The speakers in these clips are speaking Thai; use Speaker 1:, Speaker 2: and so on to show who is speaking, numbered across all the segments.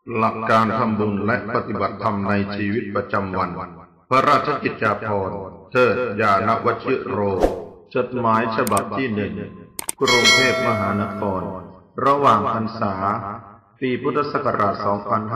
Speaker 1: หลักการทำบุญและปฏิบัติธรรมในชีวิตประจำวันพระราชกิจจาภรณ์เทิดญาณวชิโรจดหมายฉบับที่1กรุงเทพมหานครระหว่างพรรษาปีพุทธศักราช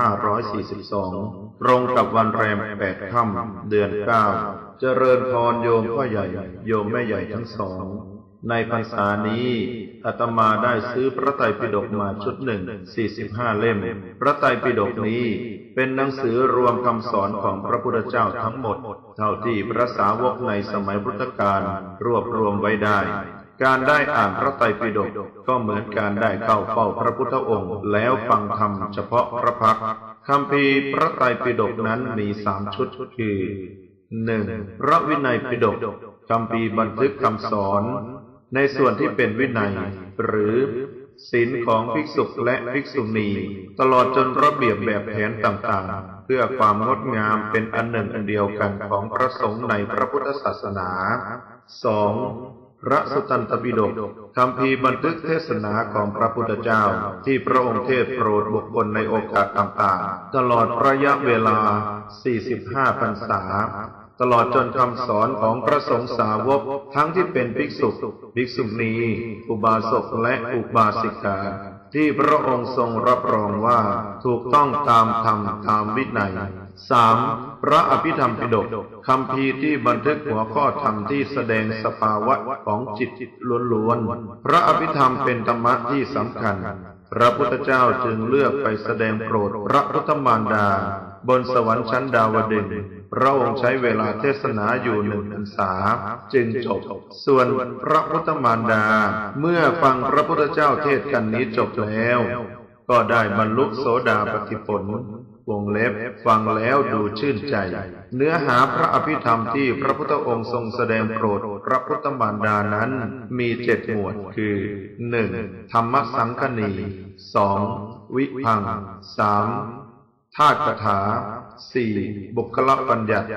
Speaker 1: 2542 ตรงกับวันแรม 8 ค่ำ เดือน 9 เจริญพรโยมพ่อใหญ่โยมแม่ใหญ่ทั้งสองในพรรษานี้อาตมาได้ซื้อพระไตรปิฎกมาชุดหนึ่ง 45 เล่มพระไตรปิฎกนี้เป็นหนังสือรวมคำสอนของพระพุทธเจ้าทั้งหมดเท่าที่พระสาวกในสมัยพุทธกาลรวบรวมไว้ได้การได้อ่านพระไตรปิฎกก็เหมือนการได้เข้าเฝ้าพระพุทธองค์แล้วฟังธรรมเฉพาะพระพักตร์คัมภีร์พระไตรปิฎกนั้นมี3ชุดคือ 1. พระวินัยปิฎกคัมภีร์บันทึกคำสอนในส่วนที่เป็นวินัยหรือศีลของภิกษุและภิกษุณีตลอดจนระเบียบแบบแผนต่างๆเพื่อความงดงามเป็นอันหนึ่งอันเดียวกันของพระสงฆ์ในพระพุทธศาสนา 2. พระสุตตันตปิฎกคัมภีร์บันทึกเทศนาของพระพุทธเจ้าที่พระองค์เทศโปรดบุคคลในโอกาสต่างๆตลอดระยะเวลา 45 พรรษาตลอดจนคำสอนของพระสงฆ์สาวกทั้งที่เป็นภิกษุภิกษุณีอุบาสกและอุบาสิกาที่พระองค์ทรงรับรองว่าถูกต้องตามธรรมตามวินัย 3. พระอภิธรรมปิฎกคัมภีร์ที่บันทึกหัวข้อธรรมที่แสดงสภาวะของจิตล้วนๆพระอภิธรรมเป็นธรรมะที่สำคัญพระพุทธเจ้าจึงเลือกไปแสดงโปรดพระพุทธมารดาบนสวรรค์ชั้นดาวดึงส์พระองค์ใช้เวลาเทศนาอยู่1 พรรษาจึงจบส่วนพระพุทธมารดาเมื่อฟังพระพุทธเจ้าเทศกันนี้จบแล้วก็ได้บรรลุโสดาปัตติผลวงเล็บฟังแล้วดูชื่นใจเนื้อหาพระอภิธรรมที่พระพุทธองค์ทรงแสดงโปรดพระพุทธมารดานั้นมี7 หมวดคือ 1. ธรรมสังคณี 2. วิพังค์ 3. ธาตุคถา 4. บุคลปัญญัติ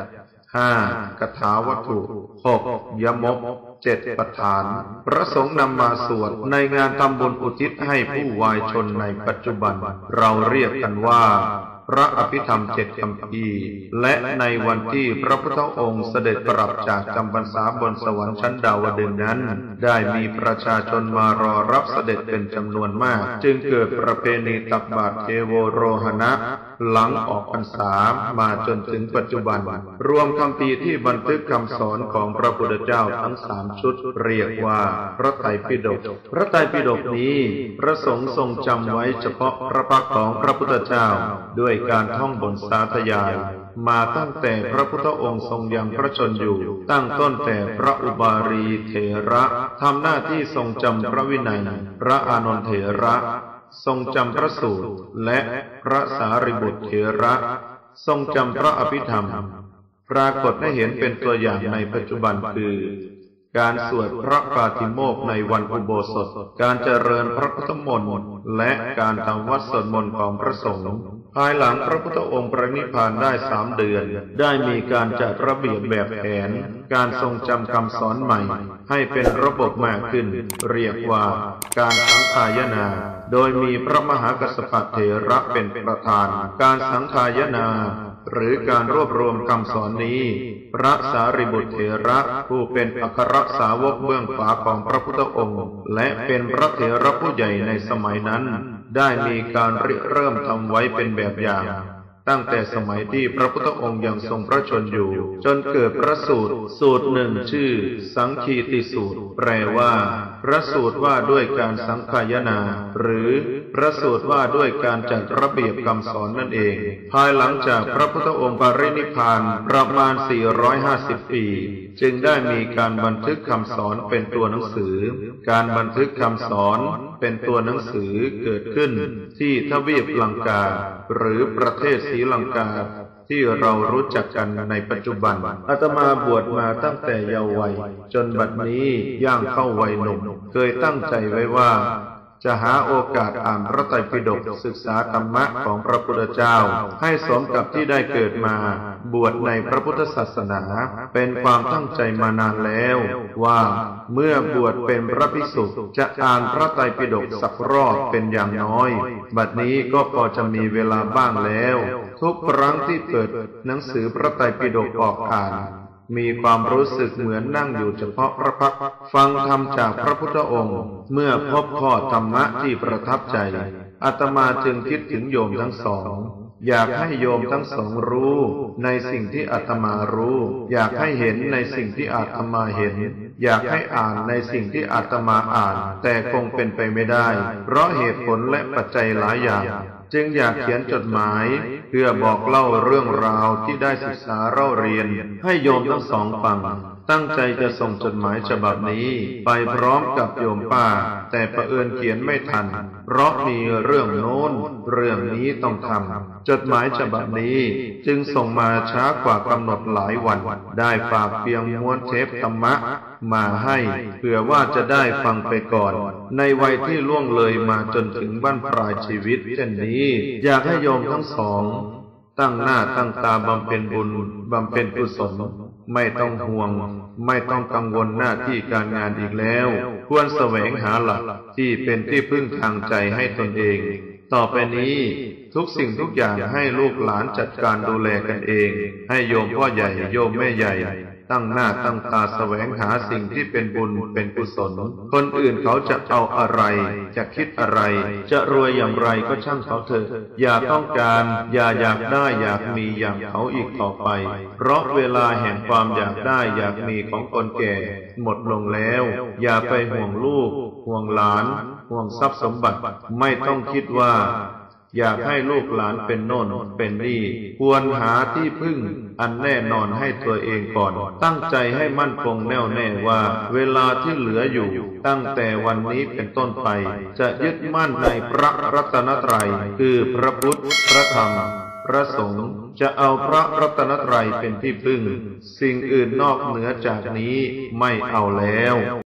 Speaker 1: 5. คถาวัตถุ 6. ยมก 7. ประธานพระสงฆ์นำมาสวดในงานทำบุญอุทิศให้ผู้วายชนในปัจจุบันเราเรียกกันว่าพระอภิธรรม7 คัมภีร์และในวันที่พระพุทธองค์เสด็จกลับจากจำพรรษาบนสวรรค์ชั้นดาวดึงส์นั้นได้มีประชาชนมารอรับเสด็จเป็นจำนวนมากจึงเกิดประเพณีตักบาตรเทโวโรหณะหลังออกพรรษามาจนถึงปัจจุบันรวมคัมภีร์ที่บันทึกคำสอนของพระพุทธเจ้าทั้ง3 ชุดเรียกว่าพระไตรปิฎกพระไตรปิฎกนี้พระสงฆ์ทรงจำไว้เฉพาะพระพักตร์ของพระพุทธเจ้าด้วยการท่องบนสาธยายมาตั้งแต่พระพุทธองค์ทรงยังพระชนอยู่ตั้งต้นแต่พระอุบาลีเถระทำหน้าที่ทรงจำพระวินัยพระอานนท์เถระทรงจำพระสูตรและพระสารีบุตรเถระทรงจำพระอภิธรรมปรากฏให้เห็นเป็นตัวอย่างในปัจจุบันคือการสวดพระปาติโมกข์ในวันอุโบสถการเจริญพระพุทธมนต์และการทำวัดสวดมนต์ของพระสงฆ์ภายหลังพระพุทธองค์ปรินิพพานได้3 เดือนได้มีการจัดระเบียบแบบแผนการทรงจำคำสอนใหม่ให้เป็นระบบมากขึ้นเรียกว่าการสังฆายนาโดยมีพระมหากัสสปะเถระเป็นประธานการสังฆายนาหรือการรวบรวมคำสอนนี้พระสารีบุตรเถระผู้เป็นอัครสาวกเบื้องขวาของพระพุทธองค์และเป็นพระเถระผู้ใหญ่ในสมัยนั้นได้มีการเริ่มทำไว้เป็นแบบอย่างตั้งแต่สมัยที่พระพุทธองค์ยังทรงพระชนอยู่จนเกิดพระสูตรหนึ่งชื่อสังคีติสูตรแปลว่าพระสูตรว่าด้วยการสังฆายนาหรือพระสูตรว่าด้วยการจัดระเบียบคำสอนนั่นเองภายหลังจากพระพุทธองค์ปรินิพพานประมาณ450 ปีจึงได้มีการบันทึกคำสอนเป็นตัวหนังสือการบันทึกคำสอนเป็นตัวหนังสือเกิดขึ้นที่ทวีปลังกาหรือประเทศศรีลังกาที่เรารู้จักกันในปัจจุบันอาตมาบวชมาตั้งแต่เยาว์วัยจนบัดนี้ย่างเข้าวัยหนุ่มเคยตั้งใจไว้ว่าจะหาโอกาสอ่านพระไตรปิฎกศึกษาธรรมะของพระพุทธเจ้าให้สมกับที่ได้เกิดมาบวชในพระพุทธศาสนาเป็นความตั้งใจมานานแล้วว่าเมื่อบวชเป็นพระภิกษุจะอ่านพระไตรปิฎกสักรอบเป็นอย่างน้อยบัดนี้ก็พอจะมีเวลาบ้างแล้วทุกครั้งที่เปิดหนังสือพระไตรปิฎกออกอ่านมีความรู้สึกเหมือนนั่งอยู่เฉพาะพระพักตร์ฟังธรรมจากพระพุทธองค์เมื่อพบข้อธรรมะที่ประทับใจอาตมาจึงคิดถึงโยมทั้งสองอยากให้โยมทั้งสองรู้ในสิ่งที่อาตมารู้อยากให้เห็นในสิ่งที่อาตมาเห็นอยากให้อ่านในสิ่งที่อาตมาอ่านแต่คงเป็นไปไม่ได้เพราะเหตุผลและปัจจัยหลายอย่างจึงอยากเขียนจดหมายเพื่อบอกเล่าเรื่องราวที่ได้ศึกษาเล่าเรียนให้โยมทั้งสองฟังตั้งใจจะส่งจดหมายฉบับนี้ไปพร้อมกับโยมป้าแต่เผอิญเขียนไม่ทันเพราะมีเรื่องโน้นเรื่องนี้ต้องทำจดหมายฉบับนี้จึงส่งมาช้ากว่ากำหนดหลายวันได้ฝากเพียงม้วนเทปธรรมะมาให้เพื่อว่าจะได้ฟังไปก่อนในวัยที่ล่วงเลยมาจนถึงบั้นปลายชีวิตเช่นนี้อยากให้โยมทั้งสองตั้งหน้าตั้งตาบำเพ็ญบุญบำเพ็ญกุศลไม่ต้องห่วงไม่ต้องกังวลหน้าที่การงานอีกแล้วควรแสวงหาหลักที่เป็นที่พึ่งทางใจให้ตนเองต่อไปนี้ทุกสิ่งทุกอย่างให้ลูกหลานจัดการดูแลกันเองให้โยมพ่อใหญ่โยมแม่ใหญ่ตั้งหน้าตั้งตาแสวงหาสิ่งที่เป็นบุญเป็นกุศลคนอื่นเขาจะเอาอะไรจะคิดอะไรจะรวยอย่างไรก็ช่างเขาเถอะอย่าต้องการอย่าอยากได้อยากมีอย่างเขาอีกต่อไปเพราะเวลาแห่งความอยากได้อยากมีของคนแก่หมดลงแล้วอย่าไปห่วงลูกห่วงหลานห่วงทรัพย์สมบัติไม่ต้องคิดว่าอยากให้ลูกหลานเป็นโน่นเป็นนี่ควรหาที่พึ่งอันแน่นอนให้ตัวเองก่อนตั้งใจให้มั่นคงแน่วแน่ว่าเวลาที่เหลืออยู่ตั้งแต่วันนี้เป็นต้นไปจะยึดมั่นในพระรัตนตรัยคือพระพุทธพระธรรมพระสงฆ์จะเอาพระรัตนตรัยเป็นที่พึ่งสิ่งอื่นนอกเหนือจากนี้ไม่เอาแล้ว